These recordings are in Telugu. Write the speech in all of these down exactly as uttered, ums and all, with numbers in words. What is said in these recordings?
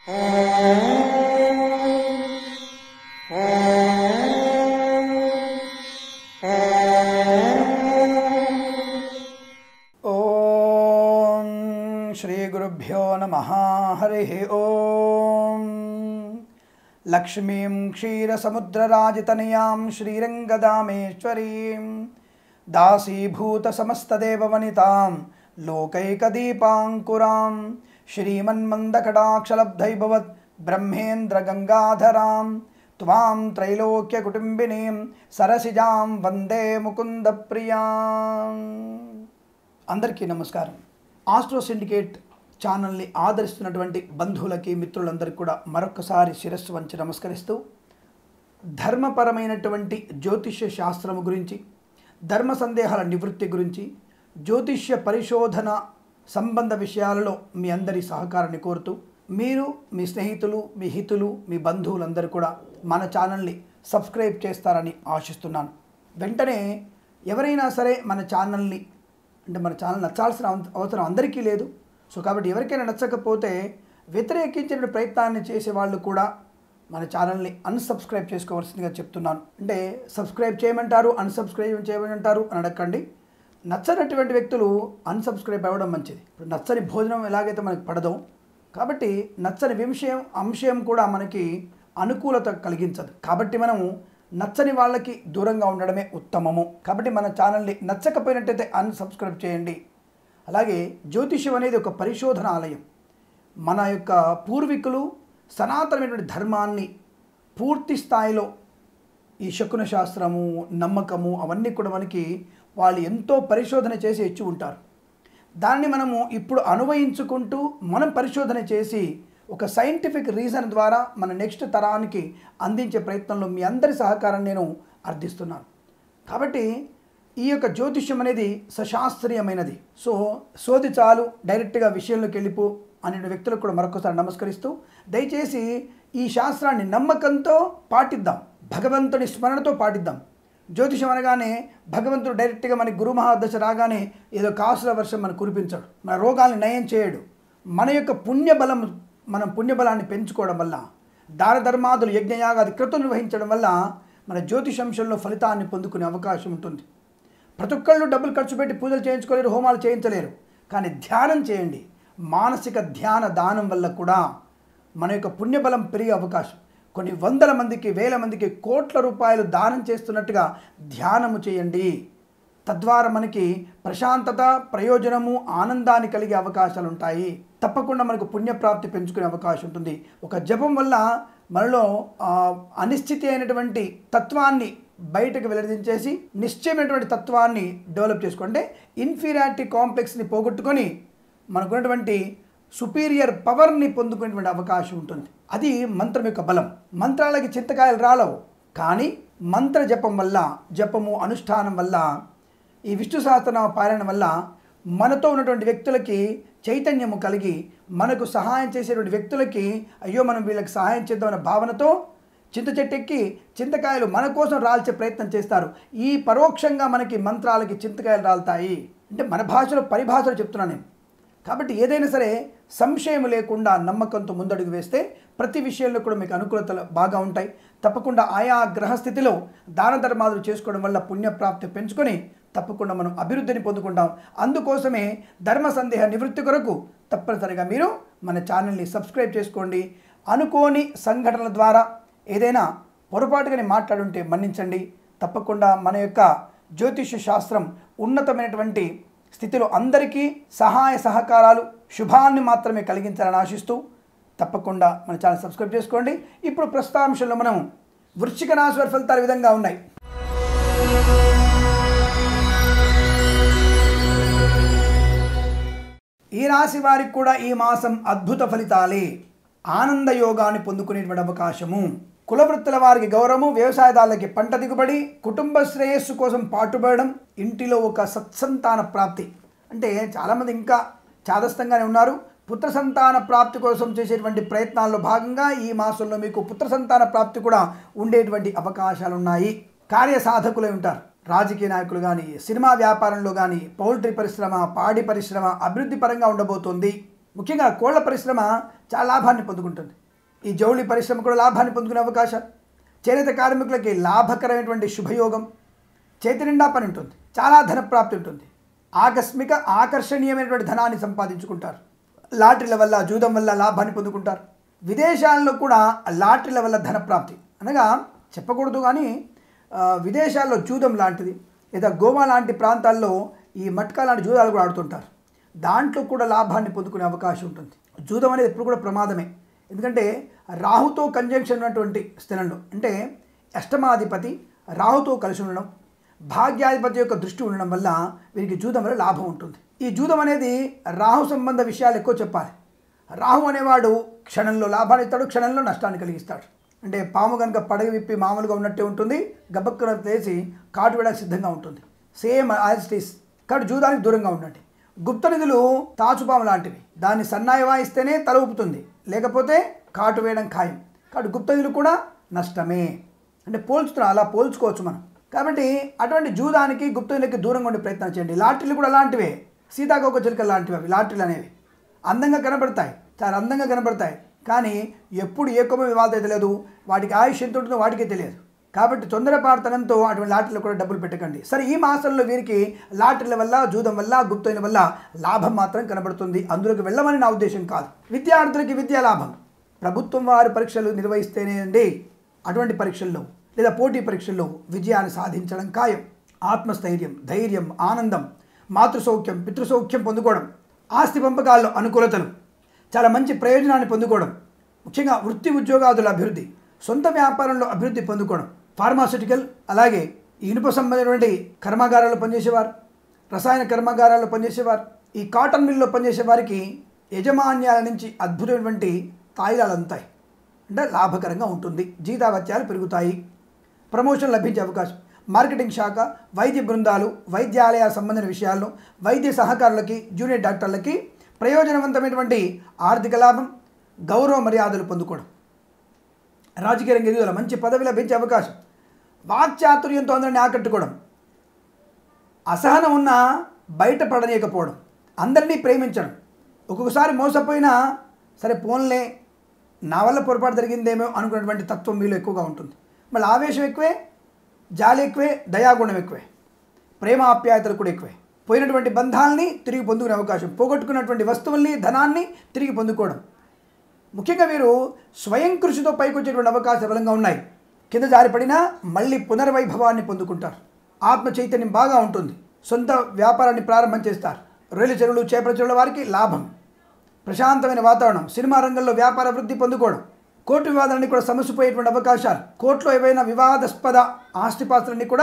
ఓం శ్రీ గురుభ్యో నమః. హరి ఓం. లక్ష్మీం క్షీరసముద్రరాజితనయాం శ్రీరంగదామేశ్వరీం దాసీభూత సమస్తదేవవనితాం లోకైకదీపాంకురాం శ్రీమన్మందకటాక్షలబ్ధైభవత్ బ్రహ్మేంద్ర గంగాధరాం త్వాం త్రైలోక్యకుటుంబినీం సరసిజాం వందే ముకుంద ప్రియాం. అందరికీ నమస్కారం. ఆస్ట్రో సిండికేట్ ఛానల్ని ఆదరిస్తున్నటువంటి బంధువులకి మిత్రులందరికీ కూడా మరొకసారి శిరస్సు వంచి నమస్కరిస్తూ, ధర్మపరమైనటువంటి జ్యోతిష్య శాస్త్రము గురించి, ధర్మ సందేహాల నివృత్తి గురించి, జ్యోతిష్య పరిశోధన సంబంధ విషయాలలో మీ అందరి సహకారాన్ని కోరుతూ, మీరు మీ స్నేహితులు, మీ హితులు, మీ బంధువులందరూ కూడా మన ఛానల్ని సబ్స్క్రైబ్ చేస్తారని ఆశిస్తున్నాను. వెంటనే ఎవరైనా సరే మన ఛానల్ని, అంటే మన ఛానల్ నచ్చాల్సిన అవసరం అందరికీ లేదు. సో కాబట్టి ఎవరికైనా నచ్చకపోతే వ్యతిరేకించిన ప్రయత్నాన్ని చేసే వాళ్ళు కూడా మన ఛానల్ని అన్సబ్స్క్రైబ్ చేసుకోవాల్సిందిగా చెప్తున్నాను. అంటే సబ్స్క్రైబ్ చేయమంటారు, అన్సబ్స్క్రైబ్ చేయమంటారు అని అడగండి. నచ్చనటువంటి వ్యక్తులు అన్సబ్స్క్రైబ్ అవ్వడం మంచిది. ఇప్పుడు నచ్చని భోజనం ఎలాగైతే మనకి పడదో, కాబట్టి నచ్చని విషయం అంశం కూడా మనకి అనుకూలత కలిగించదు. కాబట్టి మనము నచ్చని వాళ్ళకి దూరంగా ఉండడమే ఉత్తమము. కాబట్టి మన ఛానల్ని నచ్చకపోయినట్టయితే అన్సబ్స్క్రైబ్ చేయండి. అలాగే జ్యోతిష్యం అనేది ఒక పరిశోధన ఆలయం. మన యొక్క పూర్వీకులు సనాతనమైనటువంటి ధర్మాన్ని పూర్తి స్థాయిలో ఈ శకున శాస్త్రము, నమ్మకము అవన్నీ కూడా మనకి వాళ్ళు ఎంతో పరిశోధన చేసి ఇచ్చి ఉంటారు. దాన్ని మనము ఇప్పుడు అనువయించుకుంటూ మనం పరిశోధన చేసి ఒక సైంటిఫిక్ రీజన్ ద్వారా మన నెక్స్ట్ తరానికి అందించే ప్రయత్నంలో మీ అందరి సహకారం నేను అర్థిస్తున్నాను. కాబట్టి ఈ యొక్క జ్యోతిష్యం అనేది సశాస్త్రీయమైనది. సో సోది చాలు, డైరెక్ట్గా విషయంలోకి వెళ్ళిపో అనే వ్యక్తులకు కూడా మరొకసారి నమస్కరిస్తూ, దయచేసి ఈ శాస్త్రాన్ని నమ్మకంతో పాటిద్దాం, భగవంతుని స్మరణతో పాటిద్దాం. జ్యోతిషం అనగానే భగవంతుడు డైరెక్ట్గా మనకి గురు మహాదశ రాగానే ఏదో కాసుల వర్షం మనం కురిపించాడు, మన రోగాల్ని నయం చేయడు. మన యొక్క పుణ్యబలం, మనం పుణ్యబలాన్ని పెంచుకోవడం వల్ల, దాన ధర్మాదులు యజ్ఞయాగాది క్రతులు నిర్వహించడం వల్ల మన జ్యోతిషంశంలో ఫలితాన్ని పొందుకునే అవకాశం ఉంటుంది. ప్రతి ఒక్కళ్ళు డబ్బులు ఖర్చు పెట్టి పూజలు చేయించుకోలేరు, హోమాలు చేయించలేరు. కానీ ధ్యానం చేయండి. మానసిక ధ్యాన దానం వల్ల కూడా మన యొక్క పుణ్యబలం పెరిగే అవకాశం. కొన్ని వందల మందికి, వేల మందికి కోట్ల రూపాయలు దానం చేస్తున్నట్టుగా ధ్యానము చేయండి. తద్వారా మనకి ప్రశాంతత, ప్రయోజనము, ఆనందాన్ని కలిగే అవకాశాలు ఉంటాయి. తప్పకుండా మనకు పుణ్యప్రాప్తి పెంచుకునే అవకాశం ఉంటుంది. ఒక జపం వల్ల మనలో అనిశ్చితి అయినటువంటి తత్వాన్ని బయటకు వెల్లడించేసి నిశ్చయమైనటువంటి తత్వాన్ని డెవలప్ చేసుకుంటే ఇన్ఫీరియారిటీ కాంప్లెక్స్ని పోగొట్టుకొని మనకున్నటువంటి సుపీరియర్ పవర్ని పొందుకునేటువంటి అవకాశం ఉంటుంది. అది మంత్రం యొక్క బలం. మంత్రాలకి చింతకాయలు రాలవు, కానీ మంత్ర జపం వల్ల, జపము అనుష్ఠానం వల్ల, ఈ విష్ణు సహస్రనామ పారాయణ వల్ల మనతో ఉన్నటువంటి వ్యక్తులకి చైతన్యము కలిగి, మనకు సహాయం చేసేటువంటి వ్యక్తులకి అయ్యో మనం వీళ్ళకి సహాయం చేద్దామన్న భావనతో చింత చెట్టెక్కి చింతకాయలు మన కోసం రాల్చే ప్రయత్నం చేస్తారు. ఈ పరోక్షంగా మనకి మంత్రాలకి చింతకాయలు రాలుతాయి. అంటే మన భాషలో పరిభాషలో చెప్తున్నాను నేను. కాబట్టి ఏదైనా సరే సంశయం లేకుండా నమ్మకంతో ముందడుగు వేస్తే ప్రతి విషయంలో కూడా మీకు అనుకూలతలు బాగా ఉంటాయి. తప్పకుండా ఆయా గ్రహస్థితిలో దాన ధర్మాదులు చేసుకోవడం వల్ల పుణ్యప్రాప్తి పెంచుకొని తప్పకుండా మనం అభివృద్ధిని పొందుకుంటాం. అందుకోసమే ధర్మ సందేహ నివృత్తి కొరకు తప్పనిసరిగా మీరు మన ఛానల్ని సబ్స్క్రైబ్ చేసుకోండి. అనుకోని సంఘటనల ద్వారా ఏదైనా పొరపాటుగానే మాట్లాడుంటే మన్నించండి. తప్పకుండా మన యొక్క జ్యోతిష్య శాస్త్రం ఉన్నతమైనటువంటి స్థితిలో అందరికీ సహాయ సహకారాలు, శుభాన్ని మాత్రమే కలిగించాలని ఆశిస్తూ తప్పకుండా మన ఛానల్ సబ్స్క్రైబ్ చేసుకోండి. ఇప్పుడు ప్రస్తుతాంశంలో మనం వృశ్చిక రాశి వారి ఫలితాలు విధంగా ఉన్నాయి. ఈ రాశి వారికి కూడా ఈ మాసం అద్భుత ఫలితాలే. ఆనంద యోగాన్ని పొందుకునేటువంటి అవకాశము, కులవృత్తుల వారికి గౌరవము, వ్యవసాయదారులకి పంట దిగుబడి, కుటుంబ శ్రేయస్సు కోసం పాటుపడడం, ఇంటిలో ఒక సత్సంతాన ప్రాప్తి. అంటే చాలామంది ఇంకా చాదస్తంగానే ఉన్నారు. పుత్ర సంతాన ప్రాప్తి కోసం చేసేటువంటి ప్రయత్నాల్లో భాగంగా ఈ మాసంలో మీకు పుత్ర సంతాన ప్రాప్తి కూడా ఉండేటువంటి అవకాశాలు ఉన్నాయి. కార్యసాధకులై ఉంటారు. రాజకీయ నాయకులు కానీ, సినిమా వ్యాపారంలో కానీ, పౌల్ట్రీ పరిశ్రమ, పాడి పరిశ్రమ అభివృద్ధి పరంగా ఉండబోతోంది. ముఖ్యంగా కోళ్ల పరిశ్రమ చాలా లాభాన్ని పొందుకుంటుంది. ఈ జౌళి పరిశ్రమ కూడా లాభాన్ని పొందుకునే అవకాశం, చేనేత కార్మికులకి లాభకరమైనటువంటి శుభయోగం, చేతి నిండా పని ఉంటుంది, చాలా ధనప్రాప్తి ఉంటుంది, ఆకస్మిక ఆకర్షణీయమైనటువంటి ధనాన్ని సంపాదించుకుంటారు. లాటరీల వల్ల జూదం వల్ల లాభాన్ని పొందుకుంటారు. విదేశాల్లో కూడా లాటరీల వల్ల ధనప్రాప్తి అనగా చెప్పకూడదు కానీ విదేశాల్లో జూదం లాంటిది లేదా గోవా లాంటి ప్రాంతాల్లో ఈ మట్కా లాంటి జూదాలు కూడా ఆడుతుంటారు. దాంట్లో కూడా లాభాన్ని పొందుకునే అవకాశం ఉంటుంది. జూదం అనేది ఎప్పుడు కూడా ప్రమాదమే. ఎందుకంటే రాహుతో కంజంక్షన్ ఉన్నటువంటి స్థలంలో అంటే అష్టమాధిపతి రాహుతో కలిసి ఉండడం, భాగ్యాధిపతి యొక్క దృష్టి ఉండడం వల్ల వీరికి జూదం వల్ల లాభం ఉంటుంది. ఈ జూదం అనేది రాహు సంబంధ విషయాలు ఎక్కువ చెప్పాలి. రాహు అనేవాడు క్షణంలో లాభాన్ని ఇస్తాడు, క్షణంలో నష్టాన్ని కలిగిస్తాడు. అంటే పాము కనుక పడగ విప్పి మామూలుగా ఉన్నట్టే ఉంటుంది, గబ్బక్కున వేసి కాటు వేయడానికి సిద్ధంగా ఉంటుంది. Same as it is. కాబట్టి జూదానికి దూరంగా ఉండండి. గుప్త నిధులు తాచుపాము లాంటివి, దాన్ని సన్నాయి వాయిస్తేనే తల ఊపుతుంది, లేకపోతే కాటు వేయడం ఖాయం. కాబట్టి గుప్త నిధులు కూడా నష్టమే. అంటే పోల్చుతున్నాం, అలా పోల్చుకోవచ్చు మనం. కాబట్టి అటువంటి జూదానికి గుప్త నిధులకి దూరంగా ఉండే ప్రయత్నం చేయండి. లాటరీలు కూడా అలాంటివే, సీతాకోక చిలుకలు లాంటివి అవి లాటరీలు అనేవి. అందంగా కనబడతాయి, చాలా అందంగా కనబడతాయి, కానీ ఎప్పుడు ఏ కొమ్మ వివాదం తెలియదు, వాటికి ఆయుష్ ఎంత ఉంటుందో వాటికే తెలియదు. కాబట్టి తొందరపాటుతనంతో అటువంటి లాటరీలు కూడా డబ్బులు పెట్టకండి. సరే, ఈ మాసంలో వీరికి లాటరీల వల్ల జూదం వల్ల గుప్తైన వల్ల లాభం మాత్రం కనబడుతుంది. అందులోకి వెళ్ళమని నా ఉద్దేశం కాదు. విద్యార్థులకి విద్యా లాభం. ప్రభుత్వం వారి పరీక్షలు నిర్వహిస్తేనే అండి అటువంటి పరీక్షల్లో లేదా పోటీ పరీక్షల్లో విజయాన్ని సాధించడం ఖాయం. ఆత్మస్థైర్యం, ధైర్యం, ఆనందం, మాతృసౌఖ్యం, పితృసౌఖ్యం పొందుకోవడం, ఆస్తి పంపకాల్లో అనుకూలతలు, చాలా మంచి ప్రయోజనాన్ని పొందుకోవడం, ముఖ్యంగా వృత్తి ఉద్యోగాదుల అభివృద్ధి, సొంత వ్యాపారంలో అభివృద్ధి పొందుకోవడం, ఫార్మాస్యూటికల్, అలాగే ఇనుప సంబంధమైనటువంటి కర్మాగారాల్లో పనిచేసేవారు, రసాయన కర్మాగారాల్లో పనిచేసేవారు, ఈ కాటన్ మిల్లో పనిచేసే వారికి యజమాన్యాల నుంచి అద్భుతమైనటువంటి తాయిలాలు అందుతాయి. అంటే లాభకరంగా ఉంటుంది. జీతాభత్యాలు పెరుగుతాయి, ప్రమోషన్ లభించే అవకాశం. మార్కెటింగ్ శాఖ, వైద్య బృందాలు, వైద్యాలయ సంబంధించిన విషయాల్లో వైద్య సహకారులకి, జూనియర్ డాక్టర్లకి ప్రయోజనవంతమైనటువంటి ఆర్థిక లాభం, గౌరవ మర్యాదలు పొందుకోవడం, రాజకీయ రంగ ఎదుగుదల, మంచి పదవి లభించే అవకాశం, వాక్చాతుర్యంతో అందరిని ఆకట్టుకోవడం, అసహనం ఉన్నా బయటపడనీయకపోవడం, అందరినీ ప్రేమించడం. ఒక్కొక్కసారి మోసపోయినా సరే పోన్లే, నా వల్ల పొరపాటు జరిగిందేమో అనుకున్నటువంటి తత్వం మీలో ఎక్కువగా ఉంటుంది. మళ్ళీ ఆవేశం ఎక్కువే, జాలి ఎక్కువే, దయాగుణం ఎక్కువే, ప్రేమ ఆప్యాయతలు కూడా ఎక్కువే. పోయినటువంటి బంధాలని తిరిగి పొందుకునే అవకాశం, పోగొట్టుకున్నటువంటి వస్తువుల్ని, ధనాన్ని తిరిగి పొందుకోవడం. ముఖ్యంగా వీరు స్వయం కృషితో పైకి వచ్చేటువంటి అవకాశాలు బలంగా ఉన్నాయి. కింద జారిపడినా మళ్ళీ పునర్వైభవాన్ని పొందుకుంటారు. ఆత్మ చైతన్యం బాగా ఉంటుంది. సొంత వ్యాపారాన్ని ప్రారంభం చేస్తారు. రొయ్యల చెరువులు, చేపల చెరువుల వారికి లాభం, ప్రశాంతమైన వాతావరణం, సినిమా రంగంలో వ్యాపార వృద్ధి పొందుకోవడం, కోర్టు వివాదాలన్నీ కూడా సమసిపోయేటువంటి అవకాశాలు, కోర్టులో ఏవైనా వివాదాస్పద ఆస్తిపాస్తులన్నీ కూడా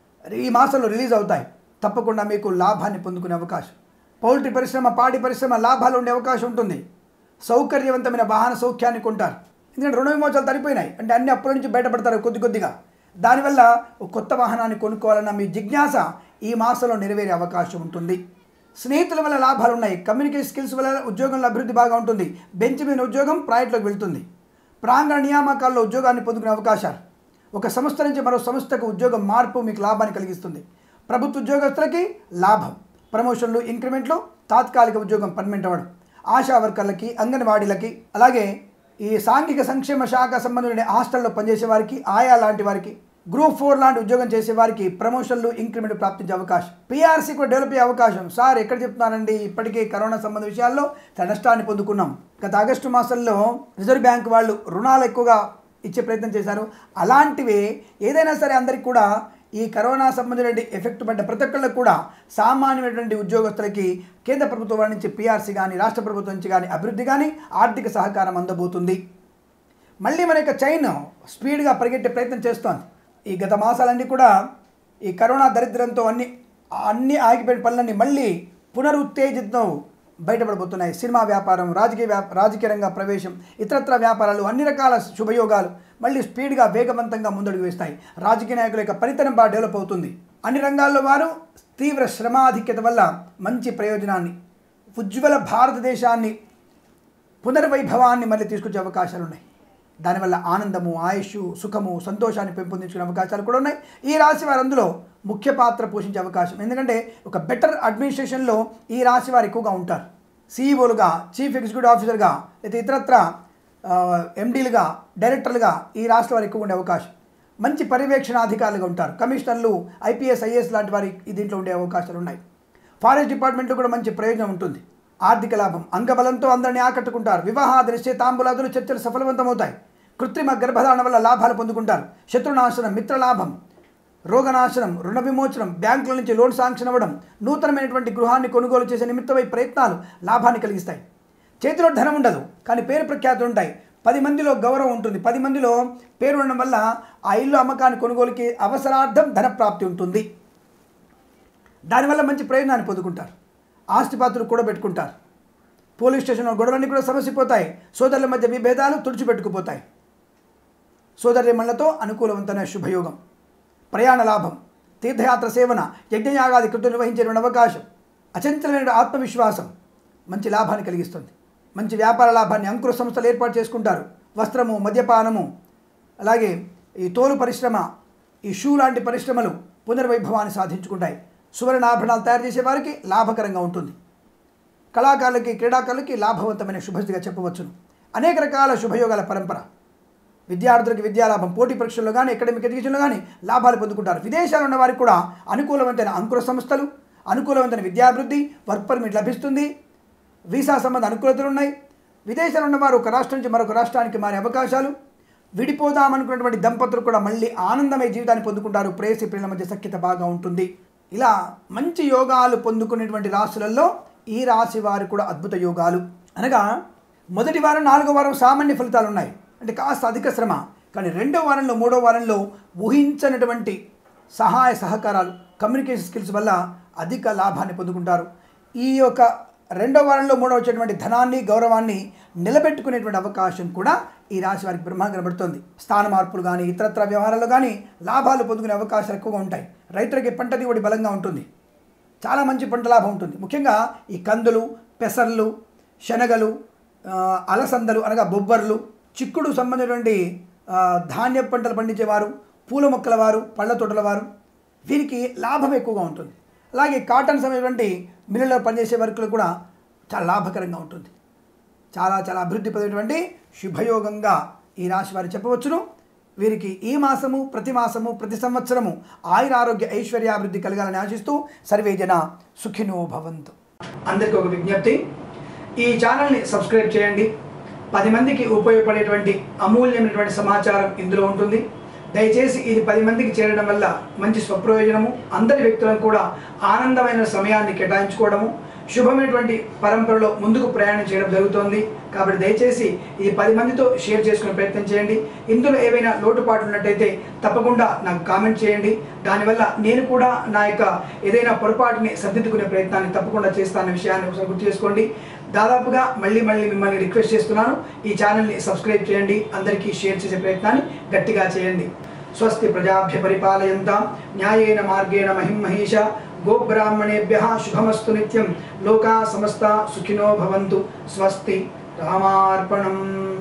ఈ మాసంలో రిలీజ్ అవుతాయి. తప్పకుండా మీకు లాభాన్ని పొందుకునే అవకాశం. పౌల్ట్రీ పరిశ్రమ, పాడి పరిశ్రమ లాభాలు ఉండే అవకాశం ఉంటుంది. సౌకర్యవంతమైన వాహన సౌఖ్యాన్ని కొంటారు. ఎందుకంటే రుణ విమోచనలు తరిపోయినాయి, అంటే అన్ని అప్పుల నుంచి బయటపడతారు కొద్ది కొద్దిగా. దానివల్ల ఒక కొత్త వాహనాన్ని కొనుక్కోవాలన్న మీ జిజ్ఞాస ఈ మాసంలో నెరవేరే అవకాశం ఉంటుంది. స్నేహితుల వల్ల లాభాలు ఉన్నాయి. కమ్యూనికేషన్ స్కిల్స్ వల్ల ఉద్యోగంలో అభివృద్ధి బాగా ఉంటుంది. బెంచ్ మీద ఉద్యోగం ప్రాజెక్టులోకి వెళ్తుంది. ప్రాంగణ నియామకాల్లో ఉద్యోగాన్ని పొందుకునే అవకాశాలు, ఒక సంస్థ నుంచి మరో సంస్థకు ఉద్యోగం మార్పు మీకు లాభాన్ని కలిగిస్తుంది. ప్రభుత్వ ఉద్యోగస్తులకి లాభం, ప్రమోషన్లు, ఇంక్రిమెంట్లు, తాత్కాలిక ఉద్యోగం పర్మనెంట్ అవ్వడం, ఆశా వర్కర్లకి, అంగన్వాడీలకి, అలాగే ఈ సాంఘిక సంక్షేమ శాఖ సంబంధించిన హాస్టల్లో పనిచేసే వారికి, ఆయా లాంటి వారికి, గ్రూప్ ఫోర్ లాంటి ఉద్యోగం చేసే వారికి ప్రమోషన్లు, ఇంక్రిమెంట్ ప్రాప్తించే అవకాశం. పీఆర్సీ కూడా డెవలప్ అయ్యే అవకాశం. సార్ ఎక్కడ చెప్తున్నారండి, ఇప్పటికే కరోనా సంబంధ విషయాల్లో నష్టాన్ని పొందుకున్నాం. గత ఆగస్టు మాసంలో రిజర్వ్ బ్యాంక్ వాళ్ళు రుణాలు ఎక్కువగా ఇచ్చే ప్రయత్నం చేశారు. అలాంటివి ఏదైనా సరే అందరికీ కూడా ఈ కరోనా సంబంధించిన ఎఫెక్ట్ పడ్డ ప్రతి ఒక్కళ్ళకు కూడా సామాన్యమైనటువంటి ఉద్యోగస్తులకి కేంద్ర ప్రభుత్వం వారి నుంచి పీఆర్సీ కానీ, రాష్ట్ర ప్రభుత్వం నుంచి కానీ అభివృద్ధి కానీ ఆర్థిక సహకారం అందబోతుంది. మళ్ళీ మన యొక్క చైన్ స్పీడ్గా పరిగెట్టే ప్రయత్నం చేస్తోంది. ఈ గత మాసాలన్నీ కూడా ఈ కరోనా దరిద్రంతో అన్ని అన్ని ఆగిపోయిన పనులన్నీ మళ్ళీ పునరుత్తేజితో బయటపడబోతున్నాయి. సినిమా వ్యాపారం, రాజకీయ వ్యాప రాజకీయ రంగ ప్రవేశం, ఇతరత్ర వ్యాపారాలు, అన్ని రకాల శుభయోగాలు మళ్ళీ స్పీడ్గా వేగవంతంగా ముందడుగు వేస్తాయి. రాజకీయ నాయకుల యొక్క పనితనం బాగా డెవలప్ అవుతుంది. అన్ని రంగాల్లో వారు తీవ్ర శ్రమాధిక్యత వల్ల మంచి ప్రయోజనాన్ని, ఉజ్వల భారతదేశాన్ని, పునర్వైభవాన్ని మళ్ళీ తీసుకొచ్చే అవకాశాలు ఉన్నాయి. దానివల్ల ఆనందము, ఆయుష్, సుఖము, సంతోషాన్ని పెంపొందించుకునే అవకాశాలు కూడా ఉన్నాయి. ఈ రాశి వారు అందులో ముఖ్య పాత్ర పోషించే అవకాశం. ఎందుకంటే ఒక బెటర్ అడ్మినిస్ట్రేషన్లో ఈ రాశి వారు ఎక్కువగా ఉంటారు. సీఈఓలుగా, చీఫ్ ఎగ్జిక్యూటివ్ ఆఫీసర్గా, లేదా ఇతరత్ర ఎండీలుగా, డైరెక్టర్లుగా ఈ రాష్ట్రం వారు ఎక్కువ ఉండే అవకాశం. మంచి పర్యవేక్షణ అధికారులుగా ఉంటారు. కమిషనర్లు, ఐపీఎస్, ఐఏఎస్ లాంటి వారి దీంట్లో ఉండే అవకాశాలు ఉన్నాయి. ఫారెస్ట్ డిపార్ట్మెంట్లో కూడా మంచి ప్రయోజనం ఉంటుంది. ఆర్థిక లాభం, అంగబలంతో అందరినీ ఆకట్టుకుంటారు. వివాహాది, నిశ్చయితాంబులాదులు, చర్చలు సఫలవంతమవుతాయి. కృత్రిమ గర్భధారణ వల్ల లాభాలు పొందుకుంటారు. శత్రునాశనం, మిత్రలాభం, రోగనాశనం, రుణ విమోచనం, బ్యాంకుల నుంచి లోన్ శాంక్షన్ అవ్వడం, నూతనమైనటువంటి గృహాన్ని కొనుగోలు చేసే నిమిత్తమై ప్రయత్నాలు లాభాన్ని కలిగిస్తాయి. చేతిలో ధనం ఉండదు కానీ పేరు ప్రఖ్యాతులు ఉంటాయి. పది మందిలో గౌరవం ఉంటుంది. పది మందిలో పేరు ఉండడం వల్ల ఆ ఇల్లు అమ్మకాన్ని కొనుగోలుకి అవసరార్థం ధనప్రాప్తి ఉంటుంది. దానివల్ల మంచి ప్రయోజనాన్ని పొందుకుంటారు. ఆస్తిపాత్రులు కూడా పెట్టుకుంటారు. పోలీస్ స్టేషన్లో గొడవలన్నీ కూడా సమసిపోతాయి. సోదరుల మధ్య విభేదాలు తుడిచిపెట్టుకుపోతాయి. సోదరిమణులతో అనుకూలవంతమైన శుభయోగం, ప్రయాణ లాభం, తీర్థయాత్ర సేవన, యజ్ఞయాగాది కృతులు నిర్వహించేటువంటి అవకాశం, అచంచలమైన ఆత్మవిశ్వాసం మంచి లాభాన్ని కలిగిస్తుంది. మంచి వ్యాపార లాభాన్ని అంకుర సంస్థలు ఏర్పాటు చేసుకుంటారు. వస్త్రము, మద్యపానము, అలాగే ఈ తోలు పరిశ్రమ, ఈ షూ లాంటి పరిశ్రమలు పునర్వైభవాన్ని సాధించుకుంటాయి. సువర్ణాభరణాలు తయారు చేసే వారికి లాభకరంగా ఉంటుంది. కళాకారులకి, క్రీడాకారులకి లాభవంతమైన శుభస్థితిగా చెప్పవచ్చును. అనేక రకాల శుభయోగాల పరంపర. విద్యార్థులకి విద్యాలాభం, పోటీ పరీక్షల్లో కానీ, అకాడమిక్ ఎడ్యుకేషన్లో కానీ లాభాలు పొందుకుంటారు. విదేశాల్లో ఉన్న వారికి కూడా అనుకూలవంతమైన అంకుర సంస్థలు, అనుకూలవంతమైన విద్యాభివృద్ధి, వర్క్ పర్మిట్ లభిస్తుంది. వీసా సంబంధ అనుకూలతలు ఉన్నాయి. విదేశాల్లో ఉన్నవారు ఒక రాష్ట్రం నుంచి మరొక రాష్ట్రానికి మారే అవకాశాలు, విడిపోదామనుకున్నటువంటి దంపతులు కూడా మళ్ళీ ఆనందమయ జీవితాన్ని పొందుకుంటారు. ప్రేయసి ప్రియుల మధ్య సఖ్యత బాగా ఉంటుంది. ఇలా మంచి యోగాలు పొందుకునేటువంటి రాశులలో ఈ రాశి వారు కూడా అద్భుత యోగాలు. అనగా మొదటి వారం, నాలుగో వారం సామాన్య ఫలితాలు ఉన్నాయి, అంటే కాస్త అధిక శ్రమ. కానీ రెండో వారంలో, మూడో వారంలో ఊహించనటువంటి సహాయ సహకారాలు, కమ్యూనికేషన్ స్కిల్స్ వల్ల అధిక లాభాన్ని పొందుకుంటారు. ఈ యొక్క రెండో వారంలో మూడో వచ్చేటువంటి ధనాన్ని, గౌరవాన్ని నిలబెట్టుకునేటువంటి అవకాశం కూడా ఈ రాశి వారికి బ్రహ్మ కనబడుతుంది. స్థాన మార్పులు కానీ, ఇతరత్ర వ్యవహారాల్లో కానీ లాభాలు పొందుకునే అవకాశాలు ఎక్కువగా ఉంటాయి. రైతులకి పంట దిగుబడి బలంగా ఉంటుంది. చాలా మంచి పంట లాభం ఉంటుంది. ముఖ్యంగా ఈ కందులు, పెసర్లు, శనగలు, అలసందలు అనగా బొబ్బర్లు, చిక్కుడు సంబంధించినటువంటి ధాన్య పంటలు పండించేవారు, పూల మొక్కల వారు, పళ్ళ తోటల వారు, వీరికి లాభం ఎక్కువగా ఉంటుంది. అలాగే కాటన్ సంబంధించినటువంటి మిల్లులో పనిచేసే వర్కులు కూడా చాలా లాభకరంగా ఉంటుంది. చాలా చాలా అభివృద్ధి పొందినటువంటి శుభయోగంగా ఈ రాశి వారు చెప్పవచ్చును. వీరికి ఈ మాసము, ప్రతి మాసము, ప్రతి సంవత్సరము ఆయుర ఆరోగ్య ఐశ్వర్యాభివృద్ధి కలగాలని ఆశిస్తూ సర్వే జన సుఖినో భవంతు. అందరికీ ఒక విజ్ఞప్తి, ఈ ఛానల్ని సబ్స్క్రైబ్ చేయండి. పది మందికి ఉపయోగపడేటువంటి అమూల్యమైనటువంటి సమాచారం ఇందులో ఉంటుంది. దయచేసి ఇది పది మందికి చేరడం వల్ల మంచి స్వప్రయోజనము, అందరి వ్యక్తులను కూడా ఆనందమైన సమయాన్ని కేటాయించుకోవడము, శుభమైనటువంటి పరంపరలో ముందుకు ప్రయాణం చేయడం జరుగుతోంది. కాబట్టి దయచేసి ఇది పది మందితో షేర్ చేసుకునే ప్రయత్నం చేయండి. ఇందులో ఏవైనా లోటుపాట్లు ఉన్నట్టయితే తప్పకుండా నాకు కామెంట్ చేయండి. దానివల్ల నేను కూడా నా యొక్క ఏదైనా పొరపాటుని సర్దిద్దుకునే ప్రయత్నాన్ని తప్పకుండా చేస్తానన్న విషయాన్ని ఒకసారి గుర్తు చేసుకోండి. దాదాపుగా మళ్ళీ మళ్ళీ మిమ్మల్ని రిక్వెస్ట్ చేస్తున్నాను, ఈ ఛానల్ని సబ్స్క్రైబ్ చేయండి, అందరికీ షేర్ చేసే ప్రయత్నాన్ని గట్టిగా చేయండి. స్వస్తి ప్రజాభ్య పరిపాలయంతాం న్యాయేన మార్గేణ మహిం మహేష గోబ్రాహ్మణేభ్యః శుభమస్తు నిత్యం. లోకా సమస్తా సుఖినో భవంతు. స్వస్తి. రామార్పణం.